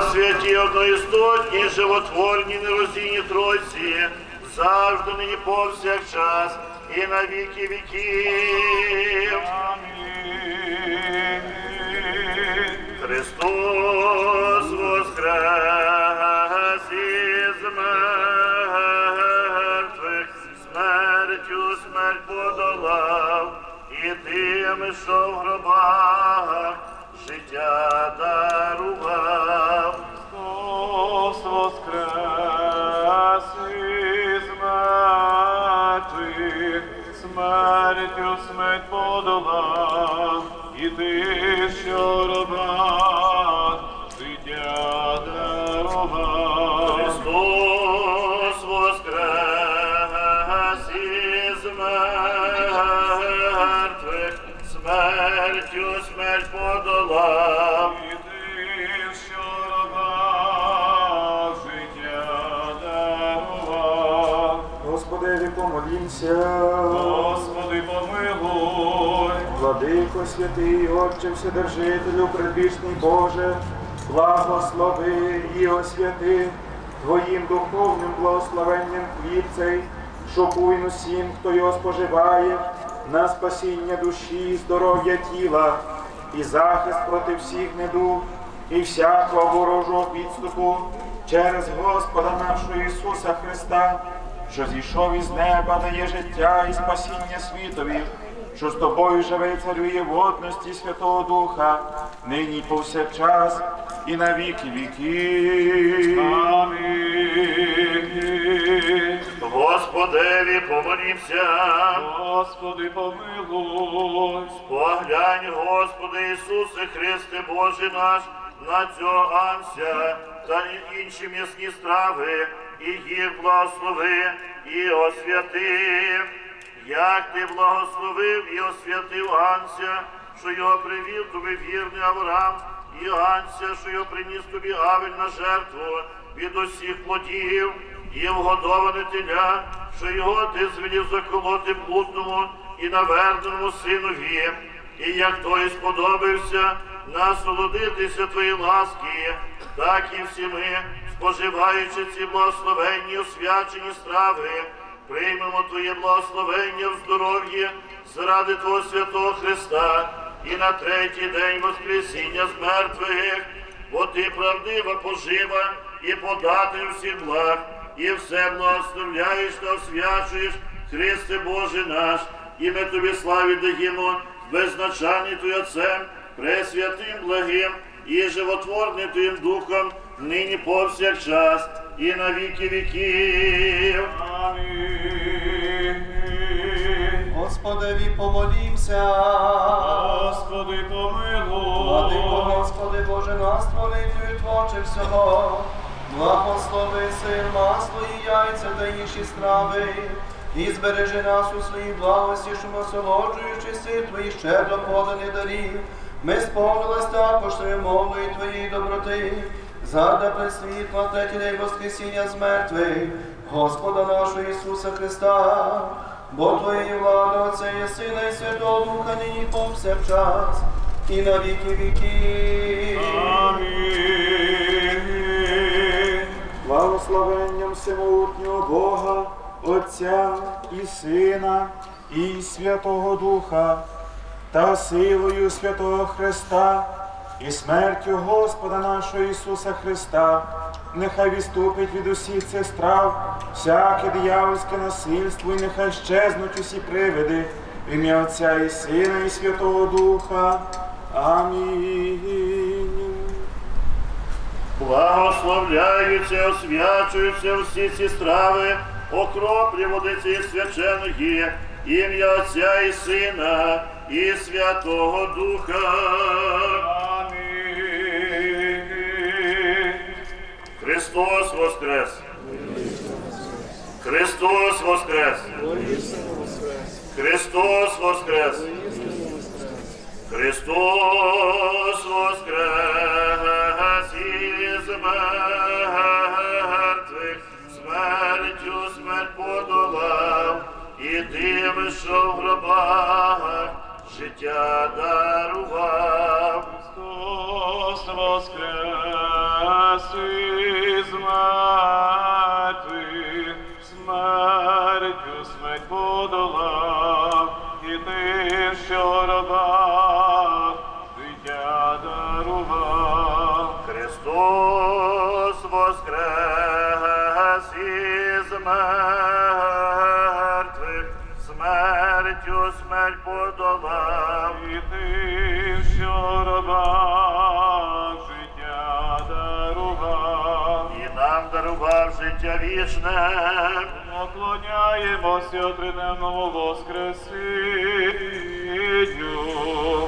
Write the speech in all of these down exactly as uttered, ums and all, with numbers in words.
святі одноістотні, животворні, нероздільні Тройці, завжди, нині повсякчас, і на віки віків. Амінь. Христос воскрес із мертвих, смертю смерть подолав, і тим, що в гробах життя дарував. Христос воскрес із мертвих, смертю смерть подолав, і ти, що робав, життя дарував. Христос воскрес із мертвих, смертю смерть подолав, І ти, що робав, життя дарував. Господеві помолімся. Господи, помилуй. Владико святий, Отче Вседержителю, предвічний Боже, благослови і освяти Твоїм духовним благословенням хліб цей, що буйно всім, хто його споживає, на спасіння душі, здоров'я тіла і захист проти всіх недуг і всякого ворожого підступу через Господа нашого Ісуса Христа, що зійшов із неба, дає життя і спасіння світові, що з тобою живе і царює в одності Святого Духа, нині й повсякчас, і на віки віків. Амінь. Господеві помолімся. Господи, помилуй. Поглянь, Господи Ісусе Христе Боже наш, на цього анся та інші м'ясні страви, і їх благослови і освяти. Як ти благословив і освятив анся, що його привів тобі вірний Авраам, і анся, що його приніс тобі Авель на жертву від усіх плодів, і вгодоване теля, що його ти звелів заколоти блудному і наверненому синові, і як той сподобався насолодитися твої ласки, так і всі ми, споживаючи ці благословенні освячені страви, приймемо Твоє благословення в здоров'ї заради Твого святого Христа і на третій день воскресіння з мертвих, бо Ти правдива пожива і податель всіх благ, і все благословляєш та освячуєш, Христе Боже наш, і ми Тобі славі даємо, беззначальний Твій Отцем, пресвятим благим і животворним Твоїм Духом, нині повсякчас і на віки віків. Амінь. Господеві помолімся. Господи, помилуй. Владико, Господи Боже, нас творителю творче всього. Благослови сир, масло і яйця та інші страви. І збережи нас у своїй благості, що насолоджуючи сир Твої щедро подані дарів. Ми сповнились також Твоєю мовою Твоєї доброти. Задля пресвітла третій день воскресіння з мертвих, Господа нашого Ісуса Христа, бо Твоєї влади, Отця і Сина і Святого Духа, нині повсякчас, і на віки віків. Амінь. Благословенням всемогутнього Бога, Отця і Сина, і Святого Духа, та силою Святого Христа, і смертю Господа нашого Ісуса Христа, нехай відступить від усіх цих страв всяке диявольське насильство, і нехай щезнуть усі привиди в ім'я Отця і Сина, і Святого Духа. Амінь. Благословляються, освячуються всі ці страви, окроплі водиці свяченої, ім'я Отця і Сина, і Святого Духа. Амінь. Христос воскрес! Христос воскрес! Христос воскрес! Христос воскрес із мертвих, смертю смерть подолав, і тим, що в гробах життя дарував. Христос воскрес спаси з мертвих, смертю смерть подолав, і тим, що раба життя дарував. Христос воскрес із мертвих, смертю смерть подолав. І тим, що раба життя дарував. І нам дарував життя вічне. Поклоняємося триденному воскресінню.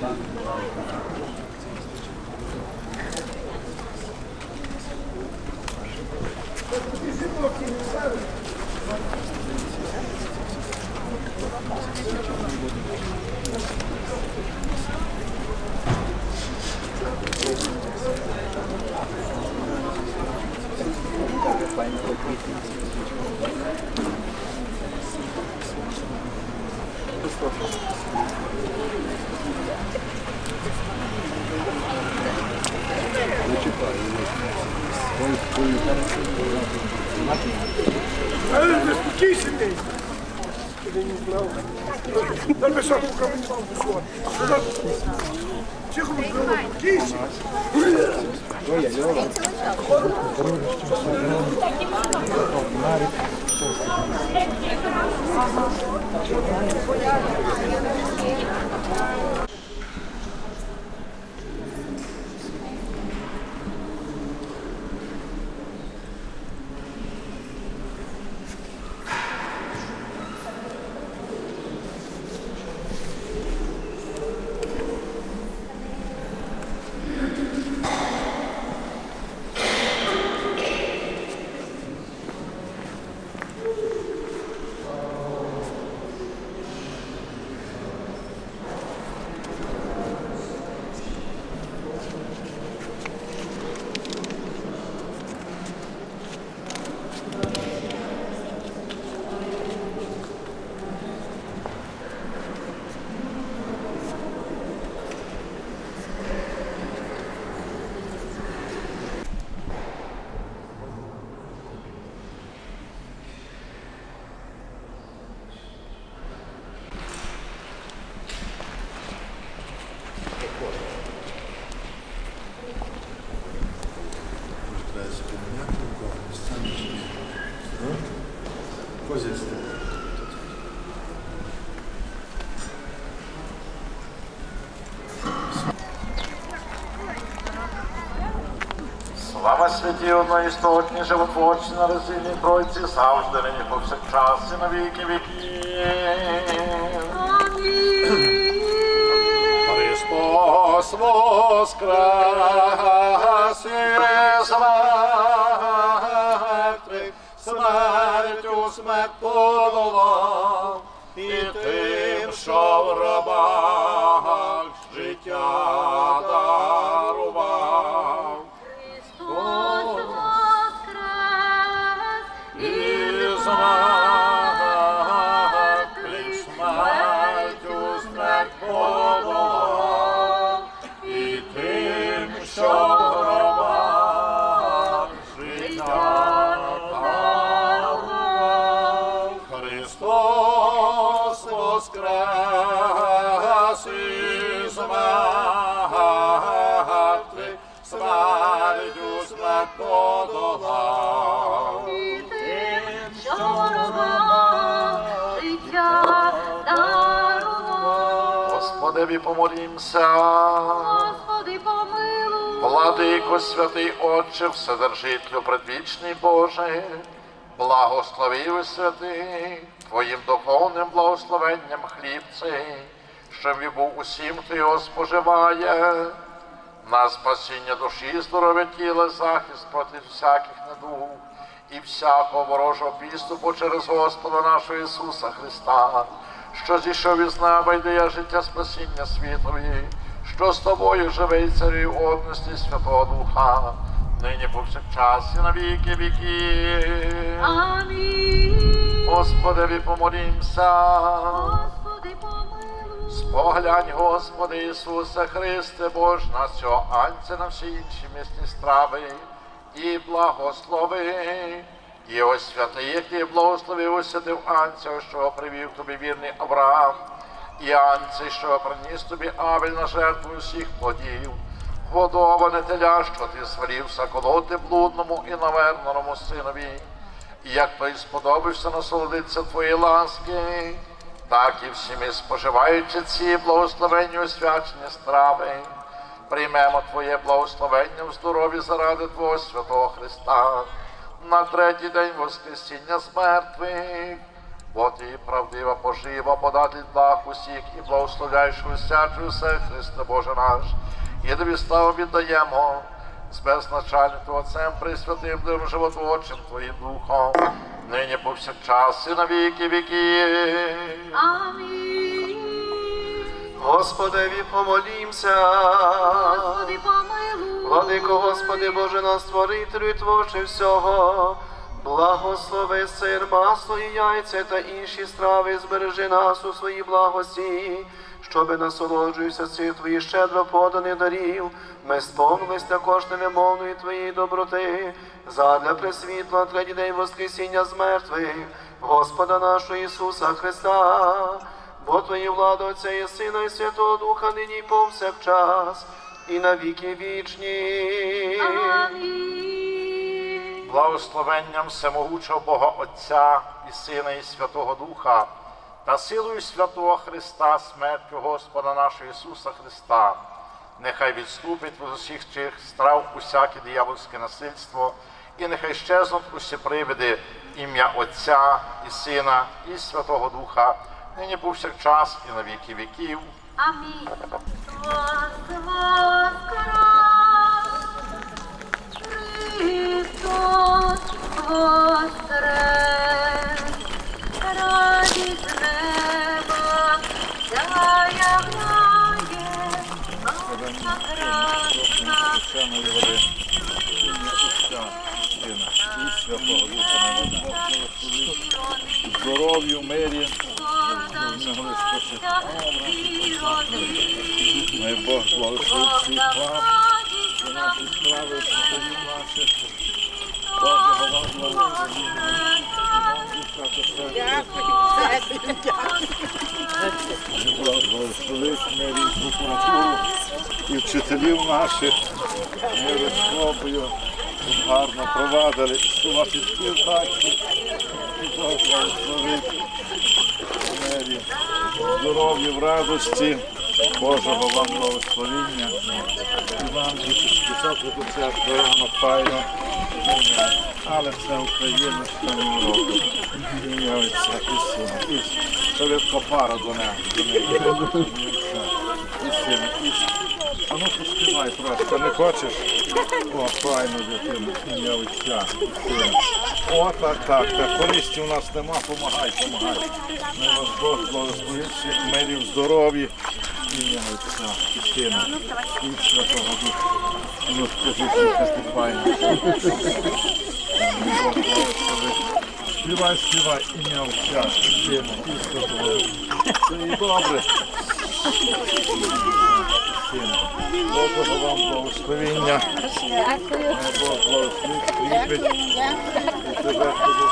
Слава святі одноістотні, животворчі, нероздільній Тройці, завжди, нині повсякчас і на віки віків. Христос воскрес із мертвих, смертю смерть подолав, і тим, що в рабах життя дарував. Із мертвих смертю смерть подолав, і тим, що в гробах життя дарував. Христос воскрес із мертвих, смертю смерть подолав, і тим, що в гробах життя дарував. Господеві помолімся. Господи, помилуй. Владико, святий Отче, Вседержителю, предвічний Боже, благослови святий Твоїм духовним благословенням хліб цей, щоб і був усім, хто його споживає, на спасіння душі, здоров'я тіла, захист проти всяких недуг і всякого ворожого підступу через Господа нашого Ісуса Христа, що зійшов із неба й дає життя спасіння світові, що з тобою живе і царює в одності Святого Духа, нині повсякчас і на віки віків. Амінь. Господеві помолімся. Господи, помилуй. Споглянь, Господи Ісусе Христе, Бож, на цього анця, на всі інші місні страви, і благослови. І ось святий, який благословив, освятив анця, що привів тобі вірний Авраам, і анця, що приніс тобі Авель на жертву усіх плодів, годоване теля, що ти звелів заколоти блудному і наверненому синові, і як той сподобався насолодитися твоєї ласки, так і всі ми, споживаючи ці благословенні освячені страви, приймемо Твоє благословення в здоров'ї заради Твого святого Христа, на третій день воскресіння з мертвих, бо ти правдива пожива, податель благ усіх і благословляєш усячу все, Христе Боже наш. І тобі славу віддаємо з безначальним Отцем, Пресвятим, Дивом животворчим Твоїм Духом, нині повсякчас і на віки віків. Амінь. Господеві помолімся. Господи, помилуй. Владико, Господи Боже, нас створителю і творче всього. Благослови сир, масло і яйця та інші страви, збережи нас у своїй благості, щоби насолоджуюся цих Твоїх щедро поданих дарів, ми сповнились також невимовної Твоєї доброти, задля пресвітла третій день воскресіння з мертвих, Господа нашого Ісуса Христа, бо Твої влада Отця і Сина і Святого Духа нині й повсякчас, і на віки вічні. Амінь. Благословенням всемогучого Бога Отця і Сина і Святого Духа та силою Святого Христа, смертю Господа нашого Ісуса Христа, нехай відступить від усіх цих страв усяке диявольське насильство, і нехай щезнуть усі привиди ім'я Отця і Сина і Святого Духа, нині повсякчас і на віки віків. Амінь. Воскрес Христос, воскрес, радість неба заявляє, Анна красна. Священної води, ім'я Отця, Сина і Святого Духа, здоров'ю, мирі, Най Бог благословить всіх вас, і наші справи, сподів наших, Божого вам благословення, і благословить мирі прокуратуру і вчителів наших, мироскопою, гарно провадили, сума підспів також, і Бог благословить мирі, здоров'я в радості, Божого вам благословення, і вам високо до церкви рано файно, але це Україна, що не року. Ім'я Отця і Сина, і совєтка пара до неї, до неї, і Сина, і а ну поспівай трошки, не хочеш? О, файно, дитина, ім'я Отця і Сина. О, так, так, так, користі у нас нема, помагай, помагай. Ми вас Бог благословить всіх мирів, здоров'я, ім'я Отця і Сина, і Святого Духа. Ну, скажіть, яка ти файна. Бог благословить. Співай, співай, ім'я Отця і Сина, і Святого Духа. Це і добре. Божого вам благословення. Бог благословить, кріпить. І тебе туди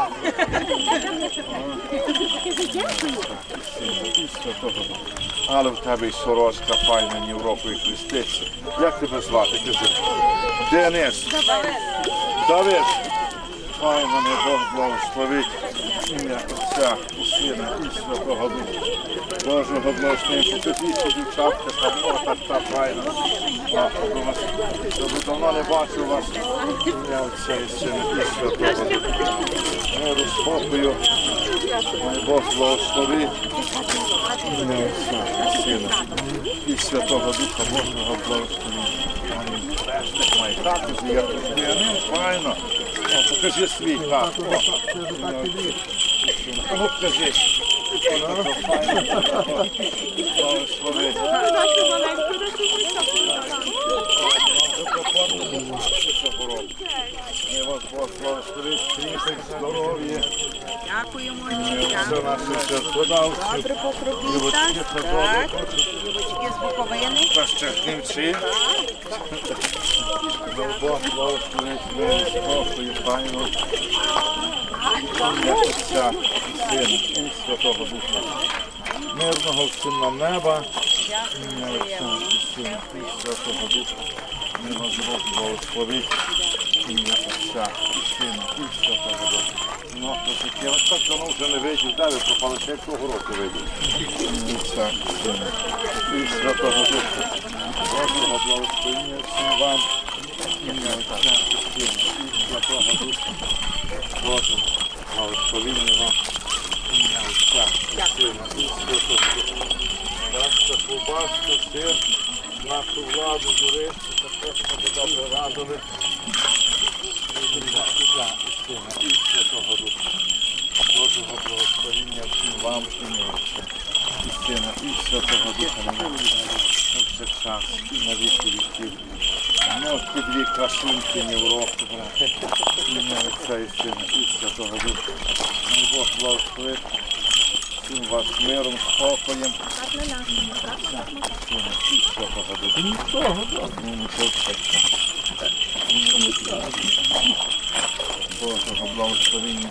сюди. Але в тебе й сорочка файна, ні в року і хреститься. Як тебе звати? Денис. Давид. Хай мене Бог благословить. Ім'я Отця і Сина і Святого Духа. Божого благословення. Покажіть, дівчатка, там ота та файна. Щоб давно не бачив вас. Ім'я Отця і Сина і Святого Духа. Миру, спокою. Май Бог благословить. Ім'я Отця і Сина і Святого Духа. Божого благословення. Май хату з'єднує. Файно. Покажи свій хат. А ну покажи. Благослови. Ми вас Бог благословить, кріпить, здоров'я. Дякуємо. Все наші серцедавці. Добре покровіть, так. Тільки з Буковини. Прощахнівці. Бог благословить, мир, спокою, файно. Ім'я Отця і Сина і Святого Духа. Мирного всім нам неба. Ім'я Отця і Сина і Святого Духа. Ми вас Бог благословить. Ім'я Отця і Сина і Святого Духа. Ну, то таке, ось так воно вже не вийде, де ви пропали, ще цього року вийде. Ім'я Отця і Сина і Святого Духа. Божого благословення всім вам. Ім'я Отця і Сина і Святого Духа. Боже, благословення вам. сир, нашу владу, юристи, також ми добре радили. І Сина, і Святого Духа. Божого благословення всім вам і милості. І Сина, і Святого Духа, повсякчас, і на віки віків. Ну, ті дві красунки не в року, брате. Ім'я Отця і Сина, і Святого Духа. Мій Бог благословить всім вас миром, спокоєм. Сина, і Святого Духа. Нічого, ну, повсякчас. Божого благословення.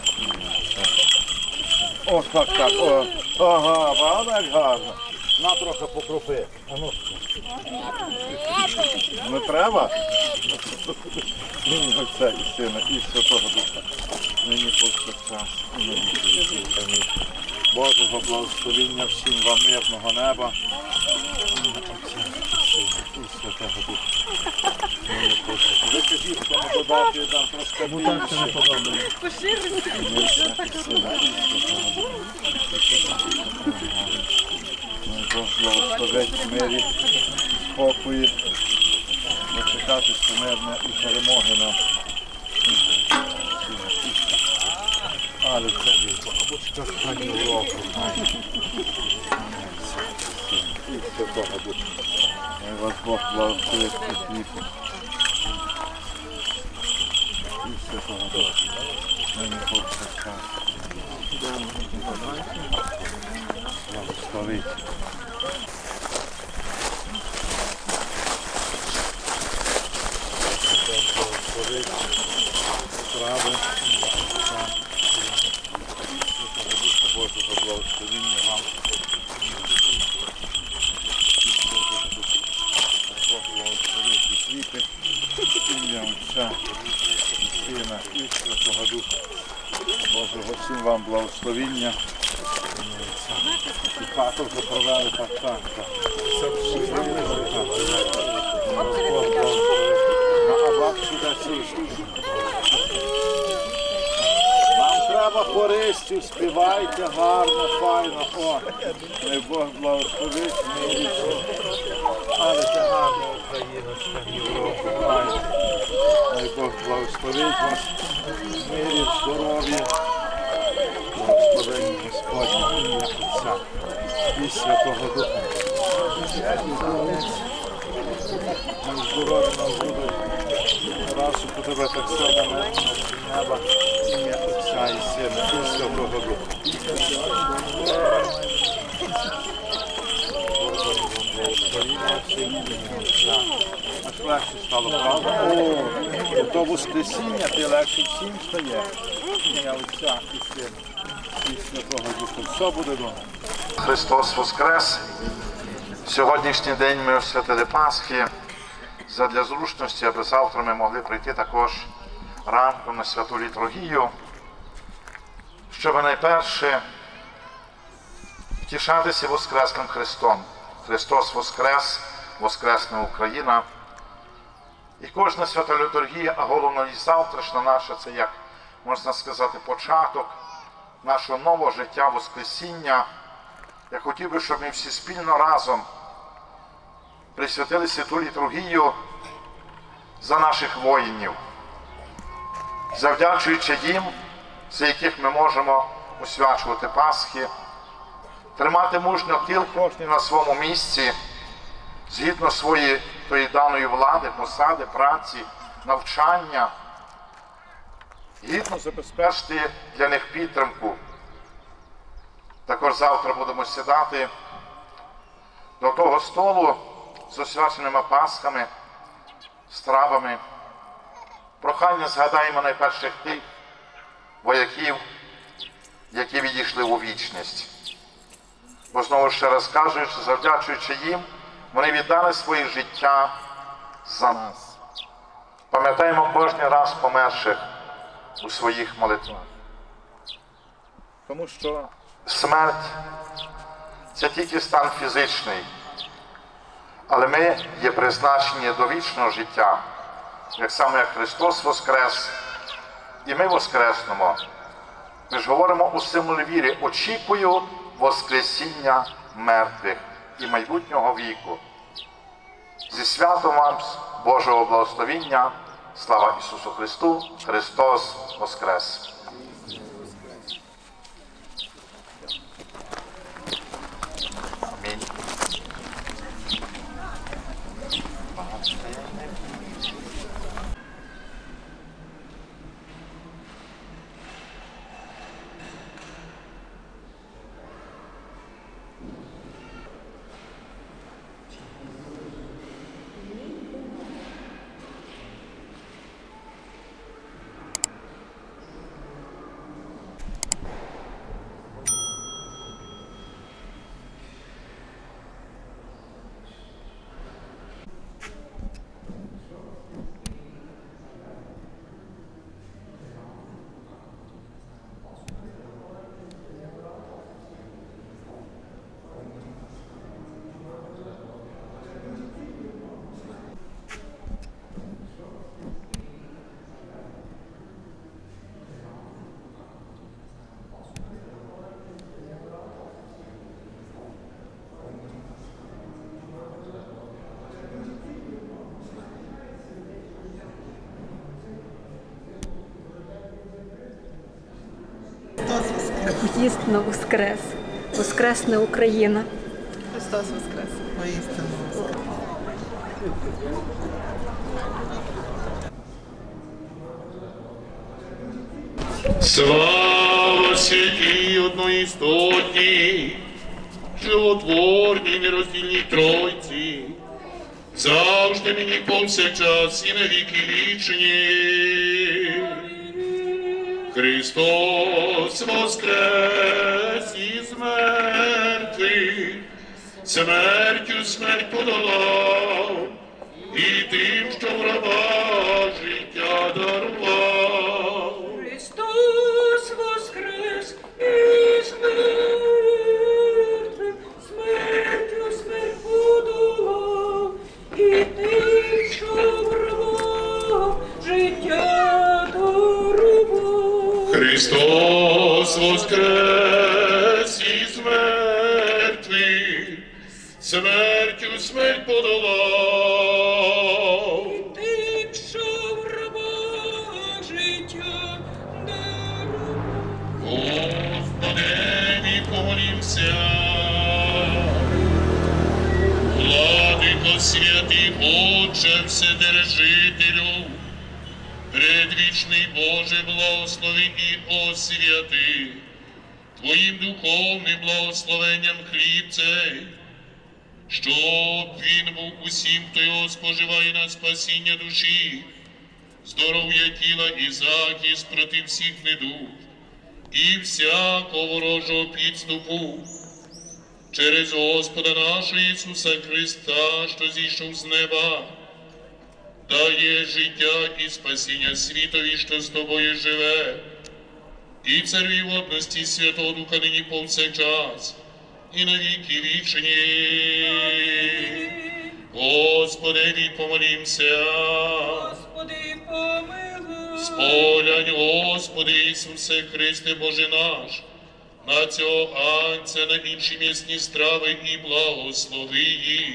О, так, так, о, ага, правда, як гарно. На трохи покропи. А ну. Не треба? Ім'я Отця і Сина, і Святого Духа. Нині повсякчас, і на віки віків. Амінь. Божого благословення всім вам мирного неба. Ім'я Отця і Сина, і Святого Духа. Нині повсякчас. Ви кажіть, кому додати, я дам трошки більше. Ім'я Отця і Сина, і Святого Духа. Мій Бог благословить в мирі, спокої, дочекатися мирне і перемоги нам. Але це бабочка хані уроку. І Святого Духа. Хай вас Бог благословить у світі. І Святого Духа. Нині повсякчас. Благословить. Благословить. Прави. Божого благословення вам. Бог благословить і світи. Ім'я Отця, Сина і Святого Духа. Божого всім вам благословення. І хату вже провели так, так, так. А бабцю дасть. Нам треба хористів, співайте гарно, файно. О, дай Бог благословить, мирі. Але це гарна Україна, Європа, файно. Дай Бог благословить вас, мирі, здоров'я. Благословення Господня, ім'я Отця і Святого Духа. Ми здорові нам будуть. Разу по тебе так само неба, ім'я Отця і Сина і Святого Духа. Аж легше стало, правда? О, то воскресіння ти легше всім стає. Ім'я Отця і Сина і Святого Духа. Все буде добре. Христос Воскрес! Сьогоднішній день ми освятили Пасхи. Задля зручності, аби завтра ми могли прийти також ранком на святу літургію, щоб найперше втішатися Воскреслим Христом. Христос Воскрес, Воскресна Україна. І кожна свята літургія, а головно і завтрашня наша, це, як можна сказати, початок нашого нового життя, Воскресіння. Я хотів би, щоб ми всі спільно разом присвятили святу літургію за наших воїнів, завдячуючи їм, за яких ми можемо освячувати Пасхи, тримати мужньо тил кожен на своєму місці, згідно своєї тої даної влади, посади, праці, навчання, гідно забезпечити для них підтримку. Також завтра будемо сідати до того столу з освяченими Пасхами, стравами. Прохання згадаємо найперших тих вояків, які відійшли у вічність. Бо знову ще раз кажу, що завдячуючи їм, вони віддали своє життя за нас. Пам'ятаємо кожен раз померших у своїх молитвах. Тому що смерть – це тільки стан фізичний, але ми є призначені до вічного життя, як саме як Христос Воскрес, і ми воскреснемо. Ми ж говоримо у символі віри, очікую Воскресіння мертвих і майбутнього віку. Зі святом вам Божого благословіння, слава Ісусу Христу, Христос Воскрес! Амінь. Дійсно воскрес, воскресне Україна. Христос Воскрес! Воістину Воскрес! Слава святій одноістотній, животворній, нероздільній Тройці, завжди мені повсякчас і на віки вічні. Христос воскрес із мертвих, смертю смерть подолав, і тим, що в раба життя дарував. Христос воскрес із мертвих, смертю смерть подолав, і тим, що в раба життя дарував. Христос воскрес із мертвих, смертю смерть подолав. Тим, що в раба життя дарував. Господеві помолімся. Владико святий, Отче Вседержителю, предвічний Боже, благослови і освяти Твоїм духовним благословенням хліб цей, щоб він був усім, хто його споживає на спасіння душі, здоров'я тіла і захист проти всіх недуг і всякого ворожого підступу. Через Господа нашого Ісуса Христа, що зійшов з неба, дає життя і спасіння світові, що з тобою живе, і царює в одності Святого Духа нині повсякчас, і на віки вічні. Господи, помолімся. Господи, помилуй. Сполянь, Господи Ісусе Христе, Боже наш, на цього анця, на інші м'ясні страви і благослови їх,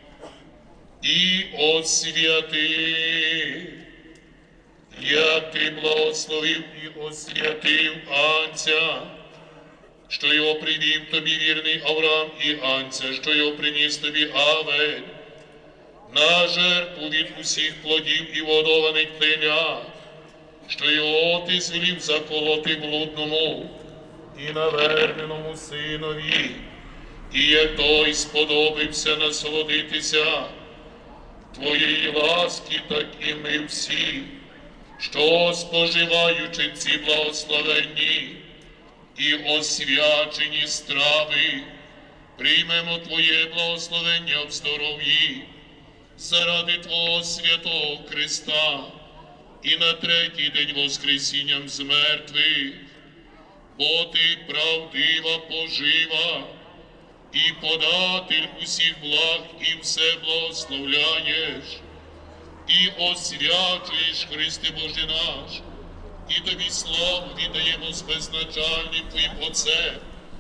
і освяти, як Ти благословив і освятив анця, що його привів тобі вірний Авраам, і анця, що його приніс тобі Авель, на жертву від усіх плодів і водованих теля, що його ти звелів заколоти блудному і наверненому синові, і як той сподобився насолодитися Твоєї ласки, так і ми всі, що споживаючи ці благословенні і освячені страви, приймемо Твоє благословення в здоров'ї заради Твого святого Христа і на третій день воскресінням з мертвих, бо Ти правдива пожива і податель усіх благ і все благословляєш, і освячуєш, Христе Боже наш, і Тобі славу віддаємо з безначальним Твоїм Отцем,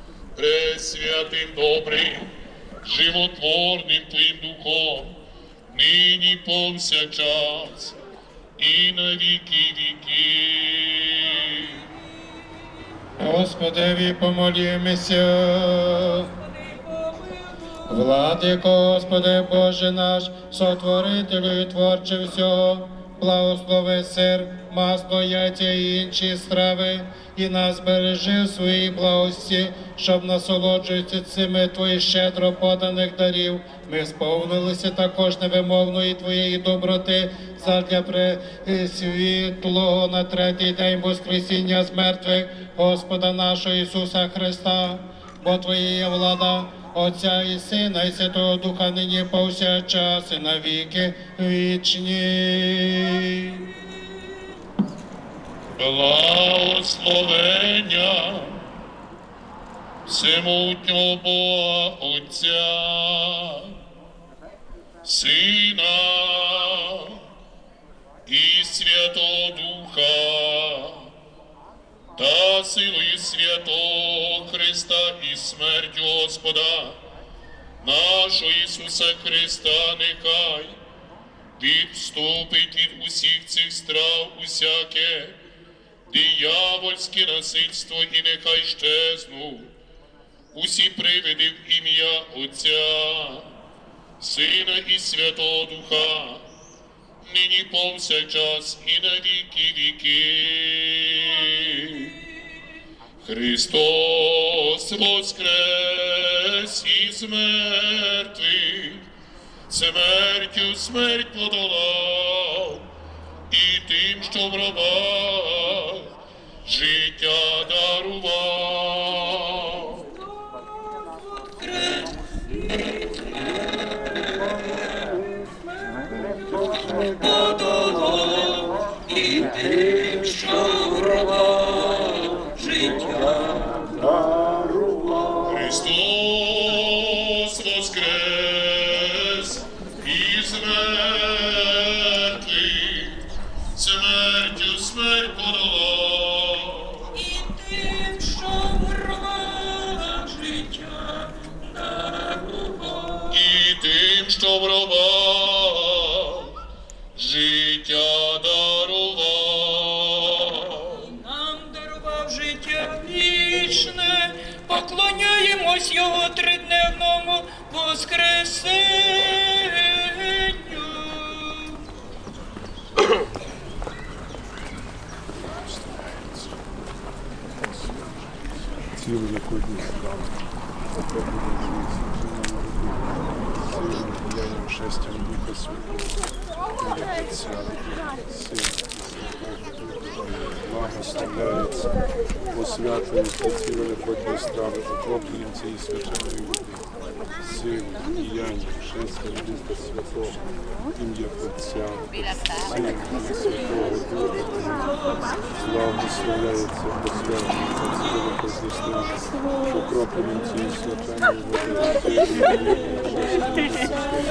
пресвятим добрим, животворним Твоїм Духом, нині повсякчас, і на віки віків. Господеві помолімося. Владико, Господи Боже наш, сотворителю і творче всього, благослови сир, масло, яйця і інші страви, і нас бережи в своїй благості, щоб, насолоджуючи цими Твоїх щедро поданих дарів, ми сповнилися також невимовної Твоєї доброти, задля пресвітлого на третій день воскресіння з мертвих Господа нашого Ісуса Христа, бо Твоя є влада, Отця і Сина, і Святого Духа, нині повсякчас, і на віки вічні. Благословення всемогутнього Бога Отця, Сина і Святого Духа, та силою святого Христа і смертю Господа нашого Ісуса Христа, нехай відступить від усіх цих страв усяке диявольське насильство, і нехай щезнуть усі привиди в ім'я Отця, Сина і Святого Духа, нині повсякчас і на віки віки. Христос воскрес із мертвих, смертю смерть подолав, і тим, що в рабах життя дарував. Подолав, і тим, що в рабах життя дарував. Христос воскрес із мертвих, смертю смерть подолав, І тим, що в рабах життя дарував. і тим, що в рабах життя дарував. Нам дарував життя вічне, поклоняємось Його тридневному воскресенню. Цілу якодні справи. Сильним подаємо шестям Духа Святого, ім'я Отця, Сина і Святого Духа, благословляється, освячується ці великодні страви, окропленням цієї свяченої води, силу, діяння, шестям Духа Святого, ім'я Отця, Сина і Святого Духа, благословляється, освячується ці великодні страви, окропленням цієї свяченої води, силу, діяння,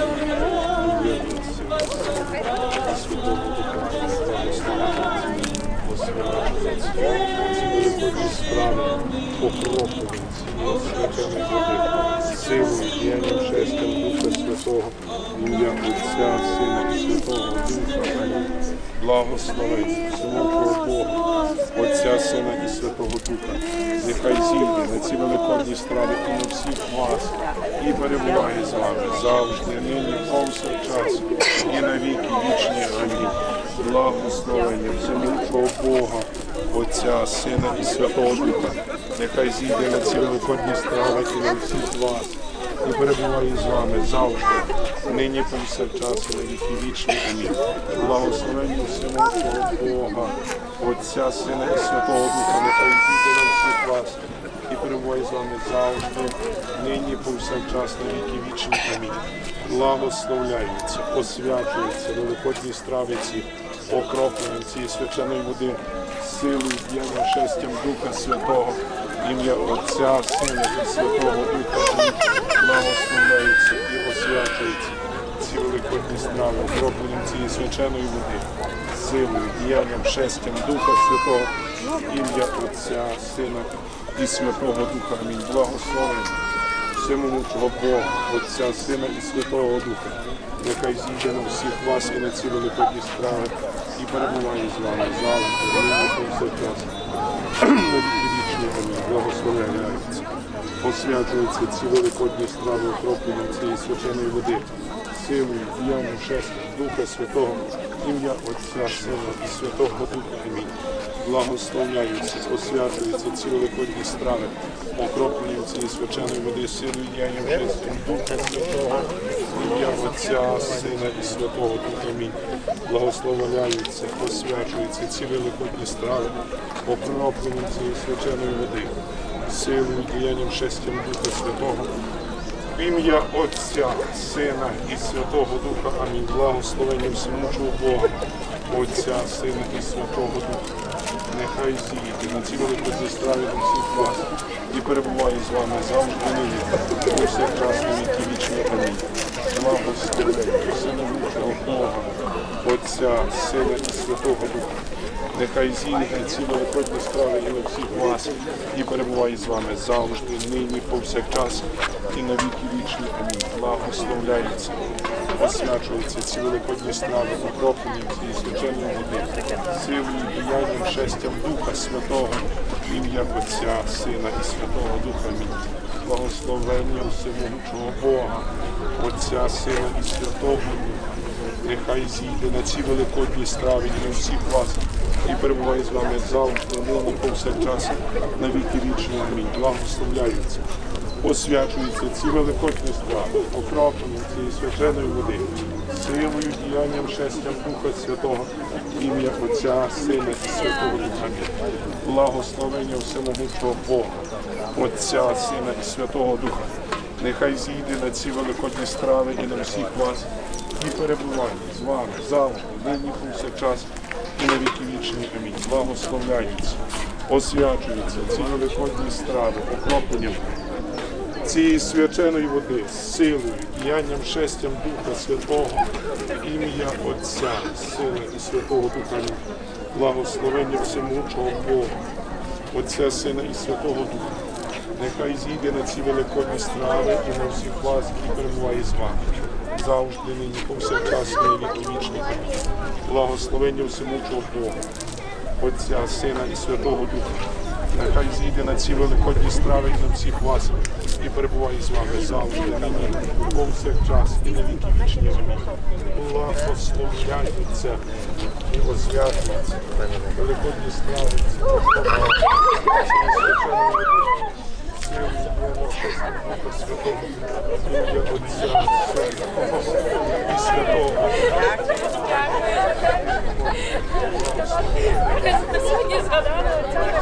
силою, діянням шестям Духа Святого, ім'я Отця, Сина і Святого Духа. Благословення всемогутнього Бога, Отця, Сина і Святого Духа. Нехай зійде на ці великодні страви і на всіх вас, і перебуває з вами завжди, нині, повсякчас, і на віки вічні. Амінь. Благословення всемогутнього Бога, Отця, Сина і Святого Духа. Нехай зійде на ці великодні страви і на всіх вас, і перебуває з вами завжди, нині повсякчас, і на віки вічні. Амінь. Благословення всемогутнього Бога, Отця, Сина і Святого Духа. Нехай зійде на всіх вас, і перебуває з вами завжди, нині повсякчас, на віки вічні. Амінь. Благословляється, освячується великодні страви ці, окропленням цієї свяченої води, силою діяння шестям Духа Святого, ім'я Отця, Сина і Святого Духа. Благословляється і освячується ці великодні страви, окропленням цієї свяченої води, силою діянням шестям Духа Святого, ім'я Отця, Сина і Святого Духа. Амінь. Благословення всемогутнього Бога, Отця, Сина і Святого Духа, нехай зійде на всіх вас і на ці великодні справи, і перебуває з вами завжди, нині повсякчас, на віки вічні. Амінь. Благословляється. Освячуються ці великодні страви окропленням цієї свяченої води, силою, діянням шестя, Духа Святого, ім'я Отця, Сина і Святого Духа. Амінь. Благословляються, освячуються ці великодні страви, окропленням цієї свяченої води, силою, діянням шестя, Духа Святого, ім'я Отця, Сина і Святого Духа. Амінь. Благословляються, освячуються ці великодні страви, окропленням цієї свяченої води, силою, діянням шестям Духа Святого, ім'я Отця, Сина і Святого Духа. Амінь. Благословення всемогутнього Бога, Отця, Сина і Святого Духа, нехай зійде на ці великодні справи до всіх вас і перебуває з вами завжди нині, повсякчас на віки вічні. Амінь. Благословення всемогутнього Бога, Отця, Сина і Святого Духа, нехай зійде ці великодні справи і на всіх вас і перебуває з вами завжди, нині, повсякчас і на віки вічні. Амінь. Благословляється, освячуються ці великодні страви, окропленням цієї свяченої води, силою, діянням шестям Духа Святого, ім'я Отця, Сина і Святого Духа. Амінь. Благословення всемогутнього Бога, Отця, Сина і Святого Духа, нехай зійде на ці великодні страви і на всіх вас і перебуває з вами завжди, нині, повсякчас, на віки вічні. Амінь. Благословляються, освячуються ці великодні страви, окропленням цієї свяченої води, силою, діянням шестям Духа Святого, ім'я Отця, Сина і Святого Духа. Амінь. Благословення всемогутнього Бога, Отця, Сина і Святого Духа, нехай зійде на ці великодні страви і на всіх вас і перебуває з вами завжди, нині, повсякчас і на віки вічні. Амінь. Благословляються, освячуються ці великодні страви, окропленням цієї свяченої води, силою, діянням шестям Духа Святого, ім'я Отця, Сина і Святого Духа. Амінь. Благословення всемогутнього Бога, Отця, Сина і Святого Духа, нехай зійде на ці великодні страви і на всіх вас, які перебуває з вами завжди, нині, повсякчас, і на віки вічні. Амінь. Благословення всемогутнього Бога, Отця, Сина і Святого Духа, нехай зійде на ці великодні страви і на всіх вас і перебуває з вами завжди, нині, повсякчас і на віки вічні. Амінь. Благословляються і освячуються великодні страви, Духа Святого, ім'я Отця, Сина і Святого. Сьогодні згадала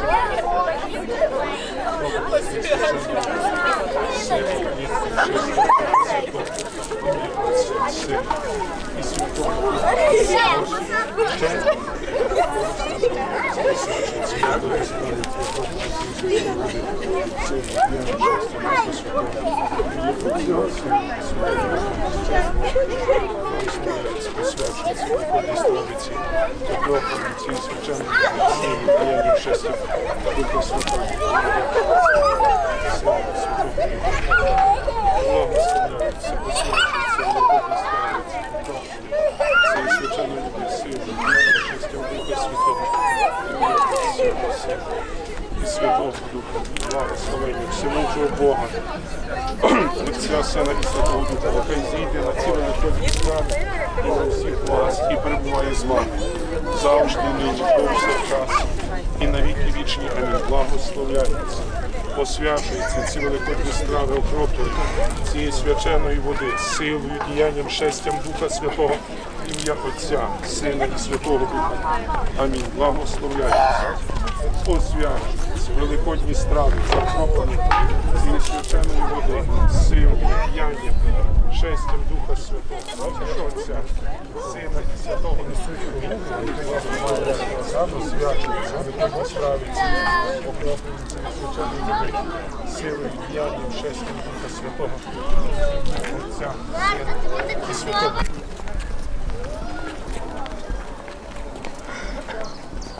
і Святого Духа, благословення всемогутнього Бога, Отця, Сина і Святого Духа, нехай зійде на ці великодні справи і на всіх вас і перебуває з вами завжди, нині, повсякчас і на віки вічні. Амінь. Благословляються, освячуються ці великодні страви, окроплені цієї свяченої води, силою, діянням шестям Духа Святого, ім'я Отця, Сина і Святого Духа. Амінь. Благословляються, освячуються великодні страви, окроплені цієї свяченої води, силою, діянням шестям Духа Святого, Отця, Сина і Святого Духа. Освячуються великодні справи, окроплені цієї свяченої води, силою, діянням шестям Духа Святого, Отця, Сина і Святого.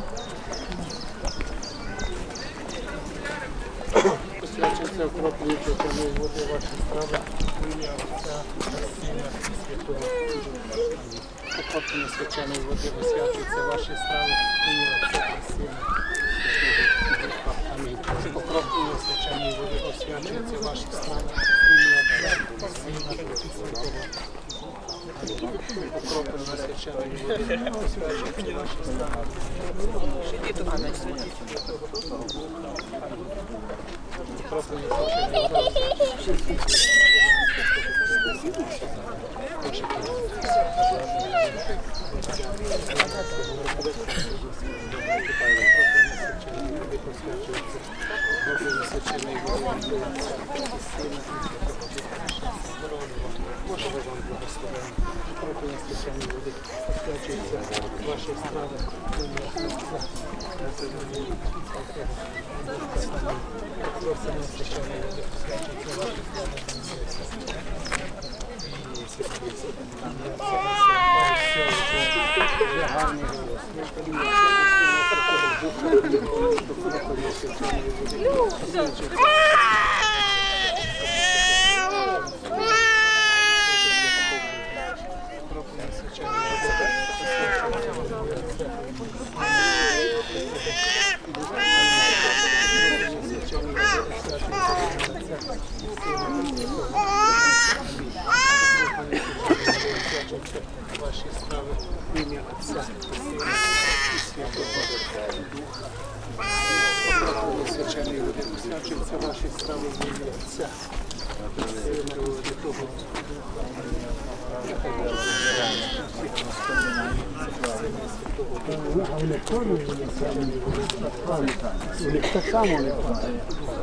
Освячується окроплюючи свяченої води ваші страви, ім'я Отця та Сина і Святого Духа. Покроплення свяченої води освячуються ваші страви, ім'я Отця та Сина і Святого Духа. Амінь. Покроплення свяченої води освячуються ваші страви, ім'я Отця та Сина і Святого Духа. Покроплення свяченої води освячуються ваші страви. Боже вам благословення. Покроплення свяченої води освячується ваші страви. Покроплення свяченої води освячується ваші ваші справи в ім'я Отця і Сина і Святого Духа. Покроплення свяченої води освячуються ваші справи в ім'я Отця і Сина і Святого Духа. А вони у них так само не падає.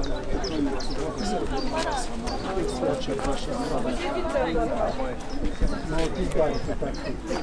Освячують ваші справи. Ну, віддайте так.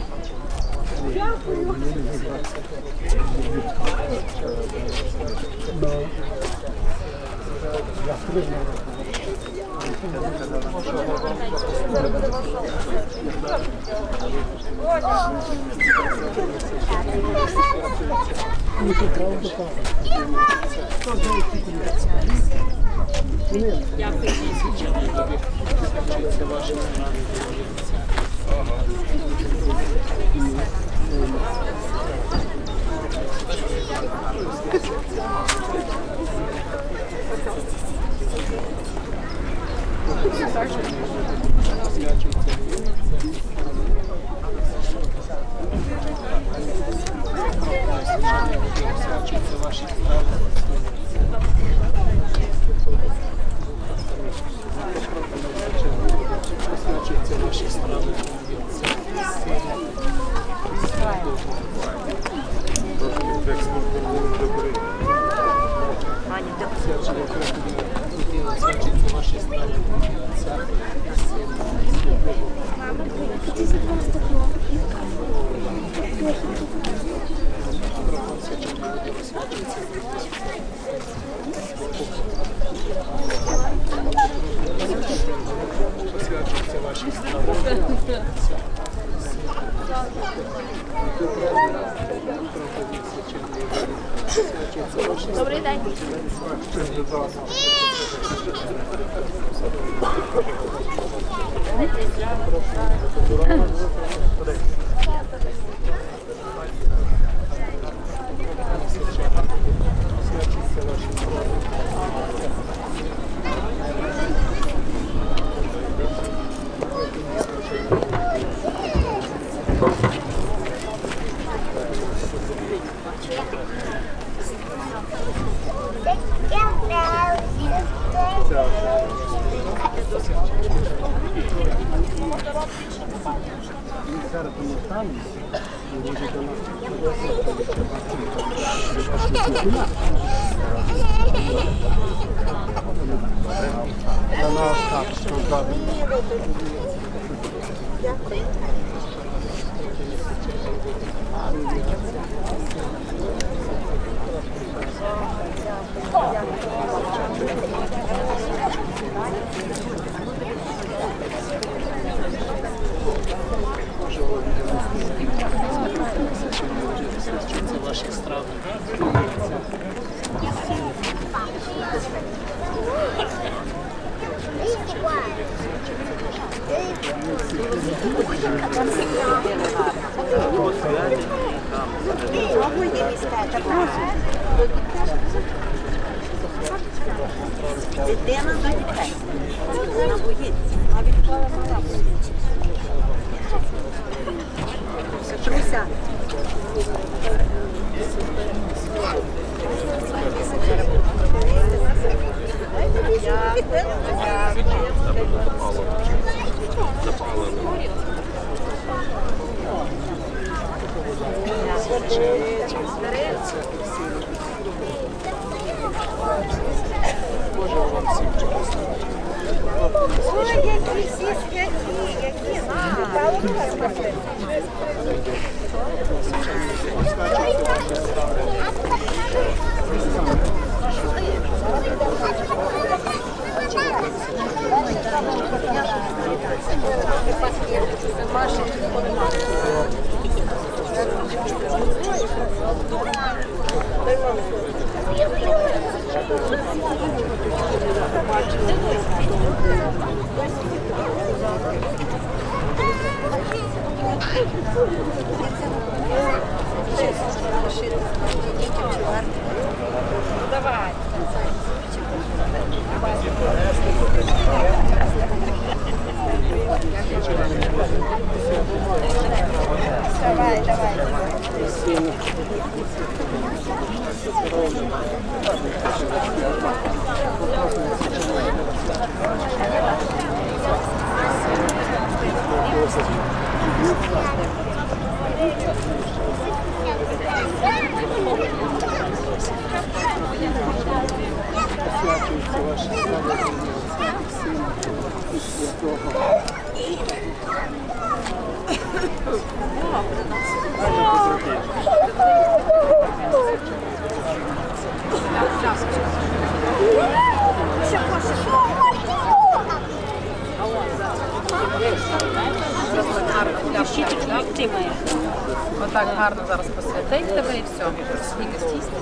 Добрий день. Ваші страви. Дитина за дітей. Вона боїться. А від школи вона боїться. Труся. Ой, які всі святі, які Давай. Давай, давай. Освячується ваше слава Сина і Святого. Отак гарно зараз посвятить тебе і все. Скільки стісне.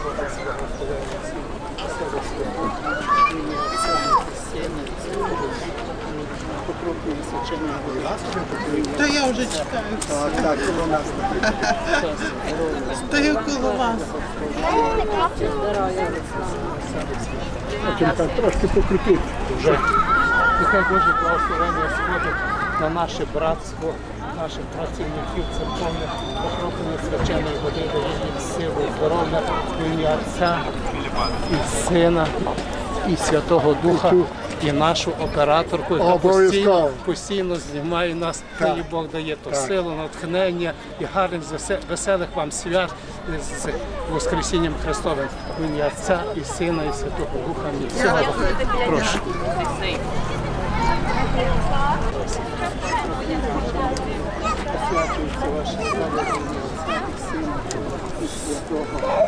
Та я вже чекаю. Так, так, коло нас. Стою коло вас. Потім так трошки покрутити вже. Нехай Боже благословення сходить на наше братство, наших працівників церковних, покроплення свяченої води, дає їм силу, здоров'я, в ім'я Отця і Сина, і Святого Духа, і нашу операторку, яка постійно, постійно знімає нас, і Бог дає то силу, натхнення і гарних, веселих вам свят з Воскресінням Христовим. В ім'я Отця і Сина, і Святого Духа. Всього прошу. Освячується ваше слава Сина і Святого.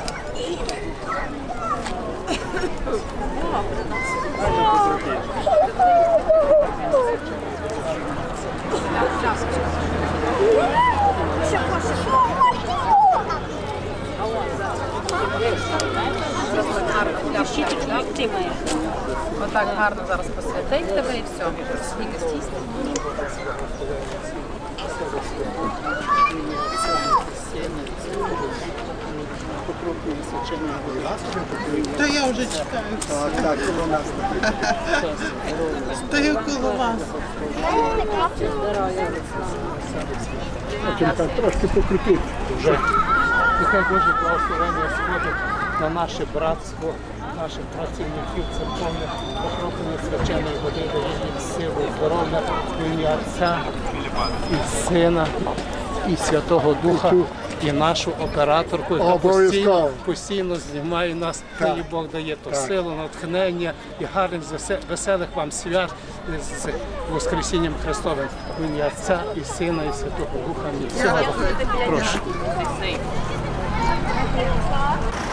Отак гарно зараз посвятить тебе і все. Скільки стісне. Та я вже чекаю. Так, так, коло нас. Стою коло вас. Потім так трошки покрутити вже. Нехай Боже благословення сходить на наше братство, наших працівників церковних, покроплення свяченої води, дає їм силу, здоров'я, в ім'я Отця і Сина, і Святого Духа, і нашу операторку, яка постійно, постійно знімає нас, і Бог дає то силу, натхнення і гарних, веселих вам свят з Воскресінням Христовим. В ім'я Отця і Сина, і Святого Духа. Всього прошу.